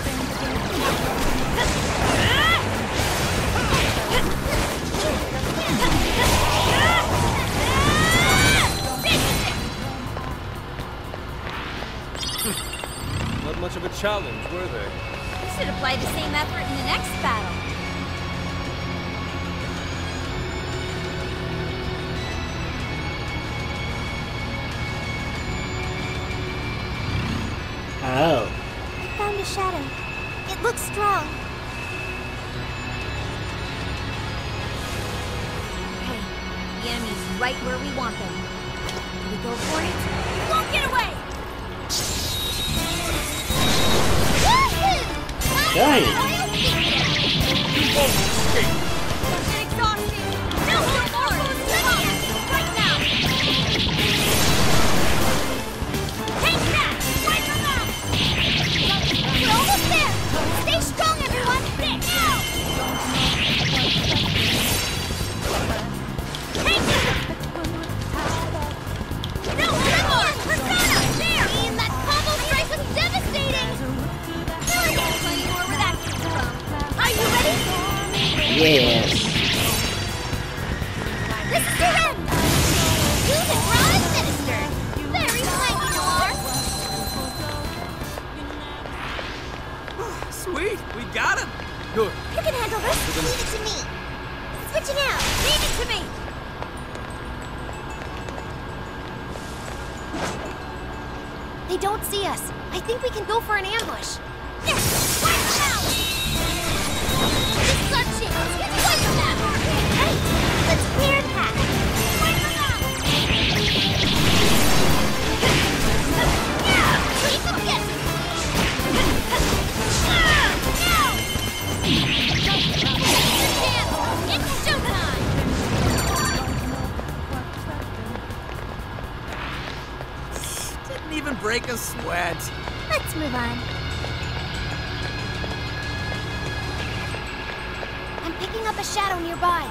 Not much of a challenge, were they? We should apply the same effort in the next battle. Oh. I found a shadow. It looks strong. Hey, the enemy's right where we want them. Do we go for it? You won't get away! Dang. Don't get exhausted! No, no more! Come on! Right now! Take that! Wipe them out! We're almost there! Stay strong, everyone! Now! Take it! No, one more! Persona! There! And that combo strike was devastating! Plenty more where that came from. Are you ready? Yes. This is your end! Use it, Ron and Sinister! Very swanky, Noir! Sweet, we got him! Good. You can handle this. Leave it to me. Switching out. Leave it to me! They don't see us. I think we can go for an ambush. Yes! Wipe them out! This is our chance! Wipe them out! Hey! Let's clear a path! Wipe them out! Yeah! Keep them guessing! Now! It's showtime! Didn't even break a sweat. Let's move on. I'm picking up a shadow nearby.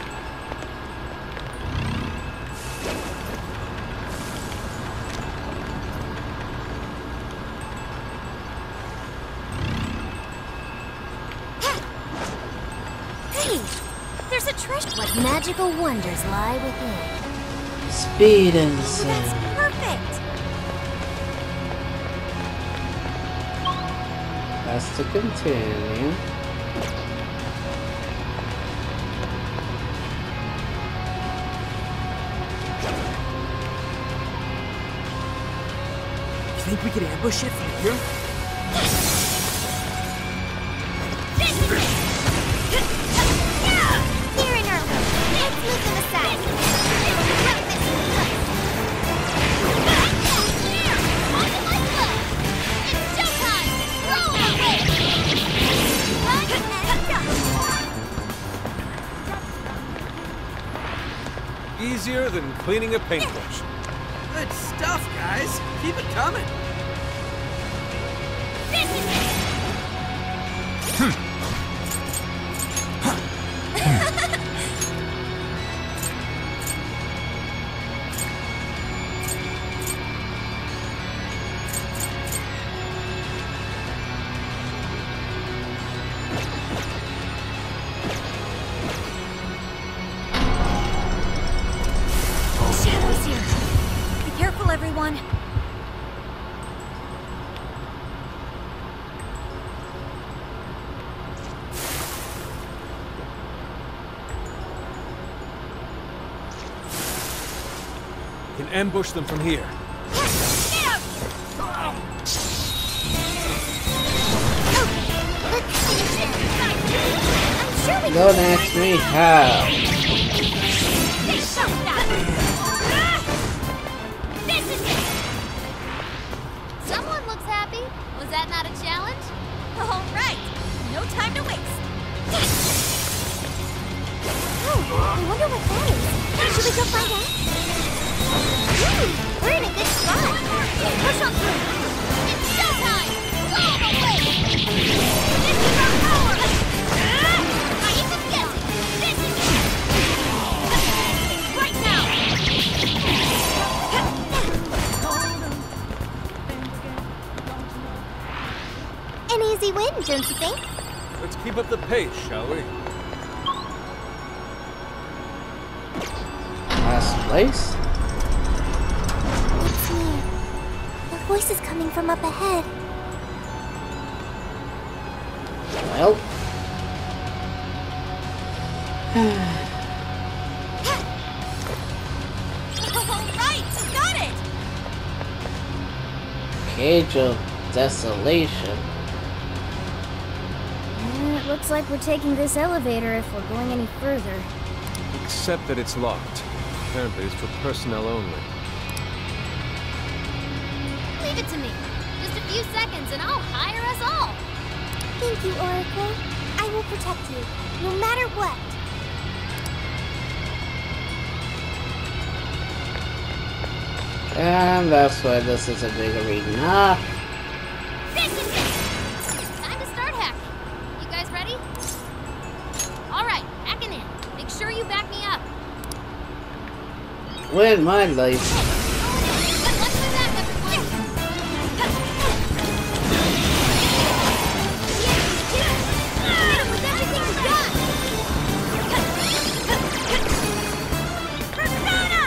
Hey! There's a treasure. What magical wonders lie within? Speed and Oh, sound. that's perfect! Has to continue. You think we could ambush it from here? Here in early. Let's move them aside. Route this place. There! Onto my foot! It's showtime! Throw them away! Run and jump! Easier than cleaning a paintbrush. Good stuff, guys. Keep it coming. This is it! one. Can ambush them from here. Don't ask me how. This is it! Someone looks happy. Was that not a challenge? All right. No time to waste. Oh, I wonder what that is. Should we go find out? Ooh, we're in a good spot. Push on through. It's showtime! All the way! This is our power! I even guess it! This is it! Right now! An easy win, don't you think? Let's keep up the pace, shall we? Last place? It's me. The voice is coming from up ahead. Well. All right! Got it! Cage of Desolation. Uh, it looks like we're taking this elevator if we're going any further. Except that it's locked. Apparently it's for personnel only. Leave it to me. Just a few seconds and I'll hire us all. Thank you, Oracle. I will protect you, no matter what. And that's why this is a big arena. This is it! Time to start hacking. You guys ready? All right, hacking in. Make sure you back me up. With my life. Good luck with that, everyone. Hit him with everything you got. Persona!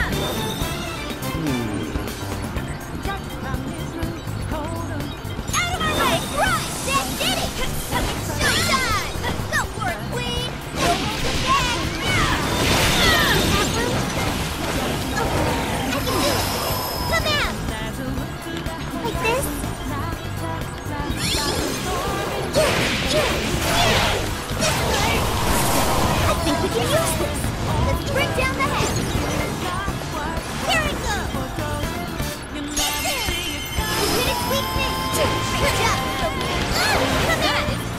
Out of my way! Right! That did it! It's showtime! Go for it, Queen! Go for the bag! I can do it! Come out! Like this? I think we can use this! Let's bring down the head! Here it goes! Get there! You hit its weakness! Good job, Sophie! Come at it!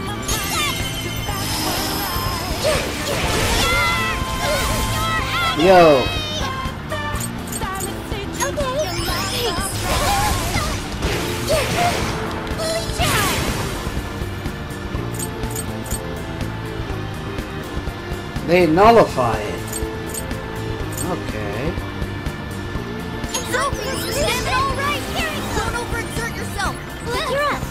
You're out! Yo. They nullify it. Okay. Sophie, stand it all right! Don't overexert yourself! You're up!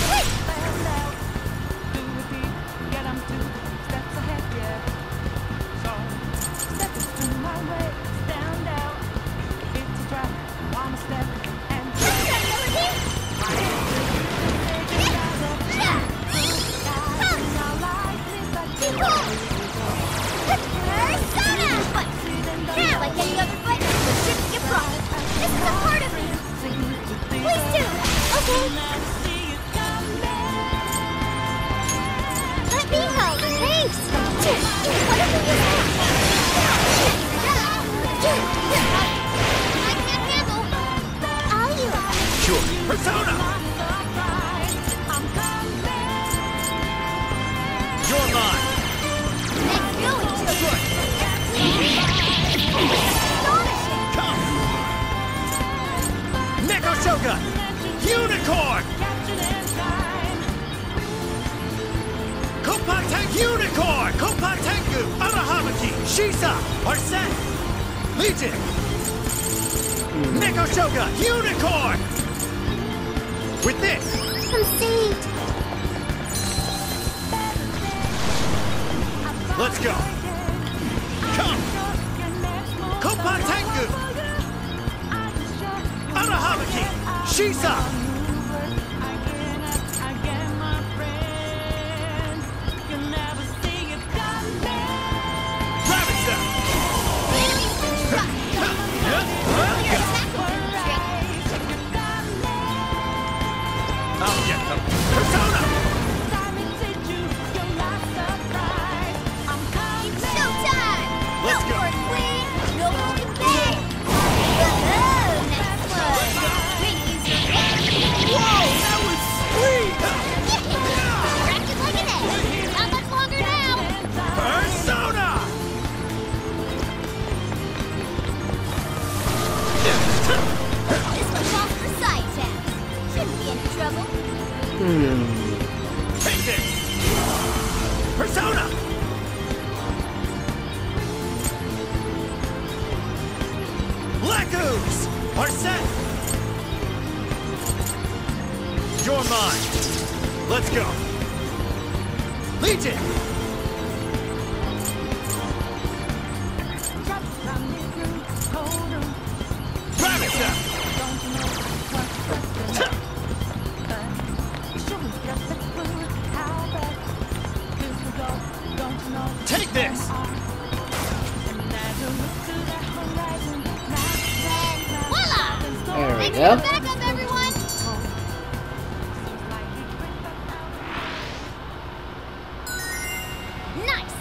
Now, like any other fight, the shouldn't get brought. This is a part of me. Please do. Okay. Let me help. Thanks. Whatever you I can't handle. I'll use it. Sure. Persona! You're mine! Nice going, children. Come! Neko Shogun! Unicorn! Koppa Unicorn! Koppa Tengu! Arahamaki! Shisa! Arsene! Legion! Neko Shogun! Unicorn! With this! I'm saved. Let's go! Come! Koppa Tengu! Chisa! I'll get them. Persona! Showtime! Let's go. No more queen, no holding back! Whoa, next one! Way to use your head! Whoa, that was sweet! Crack it like an egg! Not much longer now! Persona! This one calls for side taps. Shouldn't be any trouble. Hmm. Take this! Persona! Black Ooze! Are set! You're mine! Let's go! Legion! Gravita! Take this! Voila! There we Thanks go. for the backup, everyone! Nice!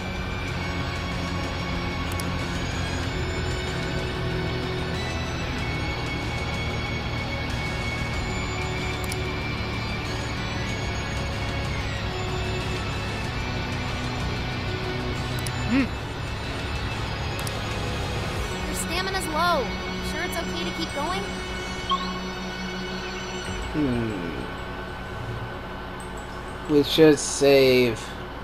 Your stamina's low. Sure it's okay to keep going? Hmm. We should save.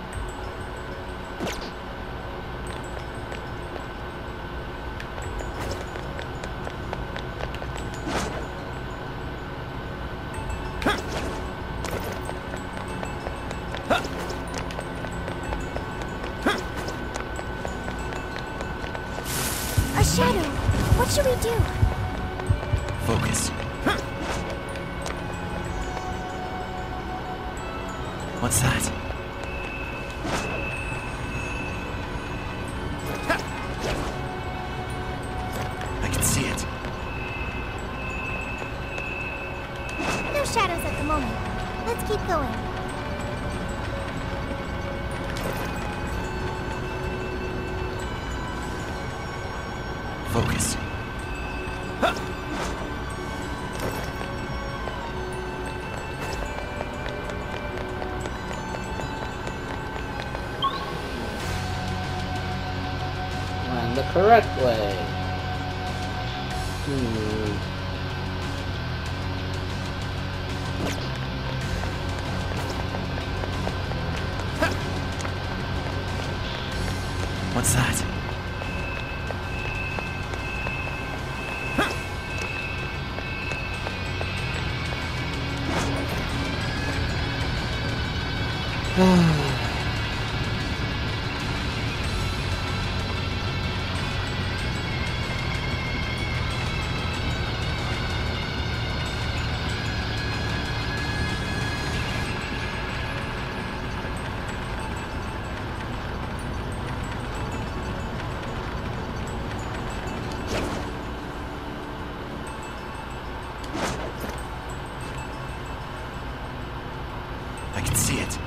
A shadow. What should we do? Focus. What's that? I can see it. No shadows at the moment. Let's keep going. Focus. Went the correct way. Hmm. What's that? I can see it.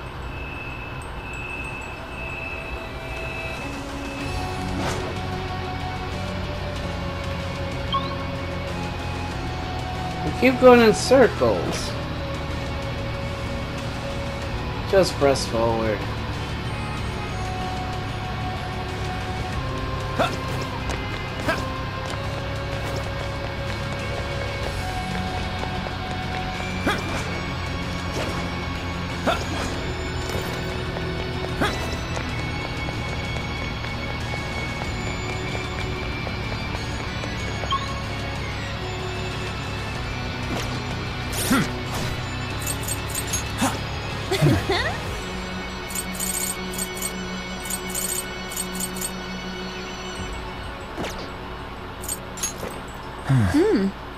We keep going in circles. Just press forward. Hmm.